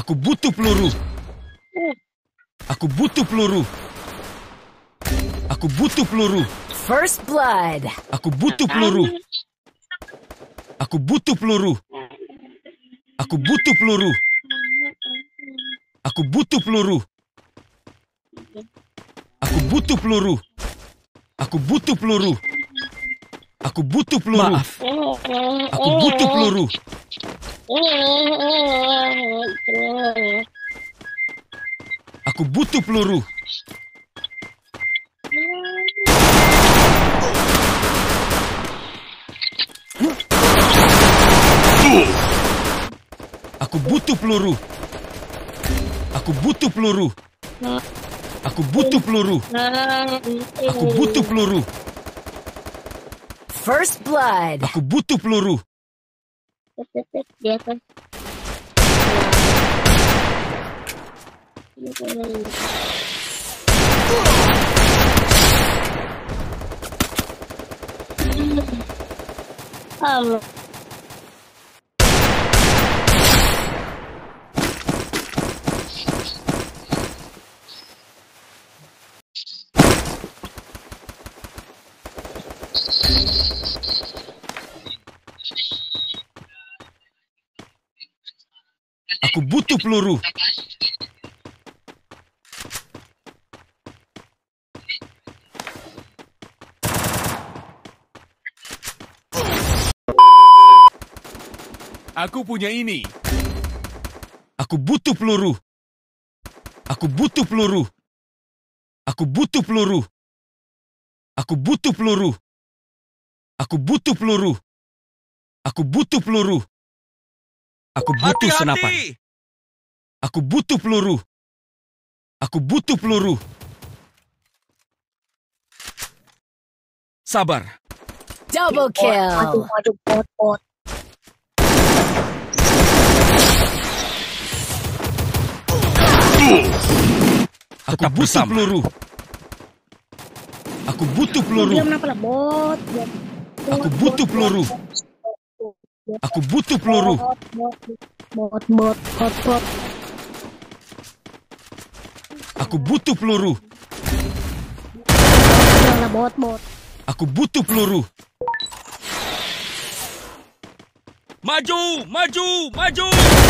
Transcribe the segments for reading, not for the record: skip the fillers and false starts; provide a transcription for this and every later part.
Aku butuh peluru. Aku butuh peluru. Aku butuh peluru. First blood. Aku butuh peluru. Aku butuh peluru. Aku butuh peluru. Aku butuh peluru. Aku butuh peluru. Aku butuh peluru. Aku butuh peluru. Maaf. Aku butuh peluru. Aku butuh peluru. Aku butuh peluru. Aku butuh peluru. Aku butuh peluru. Aku butuh peluru. First blood. Aku butuh peluru. Di atas. Allah. Aku butuh peluru. Aku punya ini. Aku butuh peluru. Aku butuh peluru. Aku butuh peluru. Aku butuh peluru. Aku butuh peluru. Aku butuh peluru. Aku butuh senapan. Aku butuh peluru. Aku butuh peluru. Sabar. Double kill. Aduh, bot. Aku Tetap butuh bersama. peluru. Aku butuh peluru. Dia kenapa lah bot? Aku butuh peluru. Aku butuh peluru. Bot. Aku butuh peluru. Janganlah bot. Aku butuh peluru. Maju, maju, maju.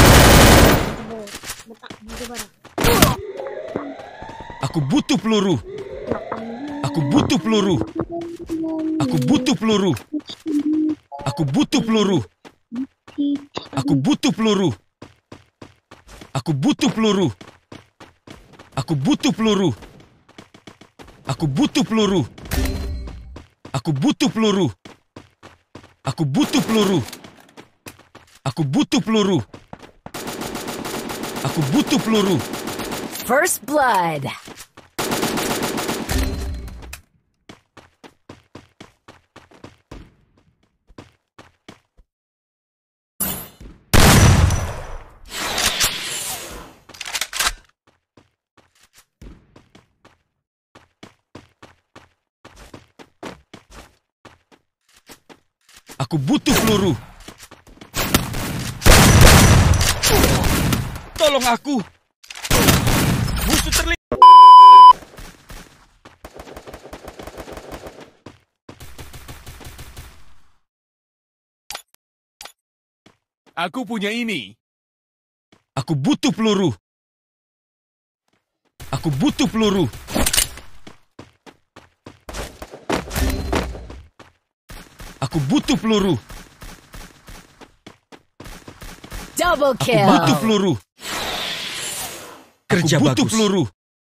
Aku butuh peluru. Aku butuh peluru. Aku butuh peluru. Aku butuh peluru. Aku butuh peluru. Aku butuh peluru. Aku butuh peluru. Aku butuh peluru. Aku butuh peluru. Aku butuh peluru. Aku butuh peluru. Aku butuh peluru. First blood. Aku butuh peluru. Tolong aku. Musuh terlihat. Aku punya ini. Aku butuh peluru. Aku butuh peluru. Aku butuh peluru. Double Aku kill. butuh peluru. Kerja Aku butuh bagus. peluru.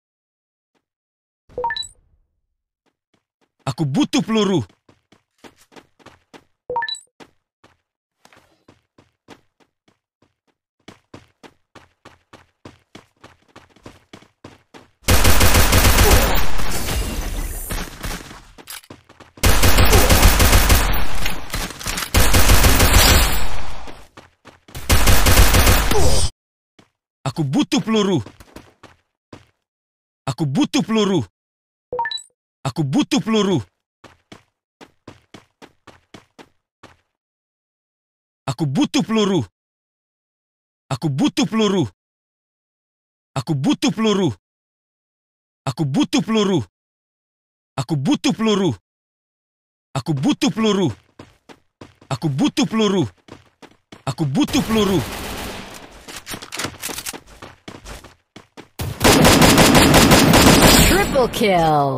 Aku butuh peluru. Aku butuh peluru. Aku butuh peluru. Aku butuh peluru. Aku butuh peluru. Aku butuh peluru. Aku butuh peluru. Aku butuh peluru. Aku butuh peluru. Aku butuh peluru. Aku butuh peluru. Aku butuh peluru. Triple kill.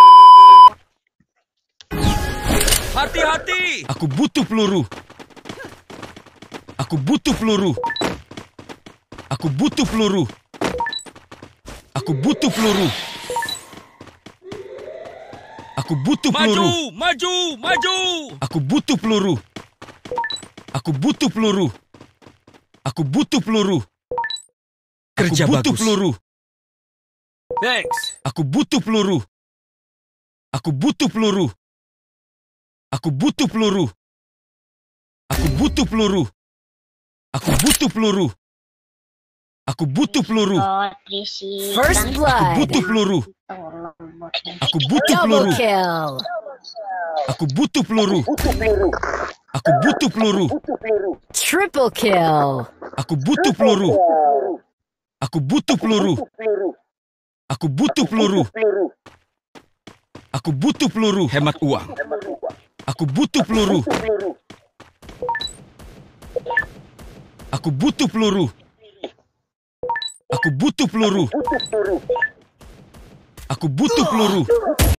Hati-hati! Aku butuh peluru. Aku butuh peluru. Aku butuh peluru. Aku butuh peluru. Aku butuh peluru. Maju! Maju! Aku butuh peluru. Aku butuh peluru. Aku butuh peluru. Kerja Aku butuh bagus. peluru. Thanks. Aku butuh peluru. Aku butuh peluru. Aku butuh peluru. Aku butuh peluru. Aku butuh peluru. Aku butuh peluru. First Aku blood. butuh peluru. Aku butuh Double peluru. kill. Aku butuh peluru. Aku butuh peluru. Triple kill. Aku butuh peluru. Aku butuh peluru. Aku butuh peluru. Aku butuh peluru. Hemat uang. Aku butuh peluru. Aku butuh peluru. Aku butuh peluru. Aku butuh peluru.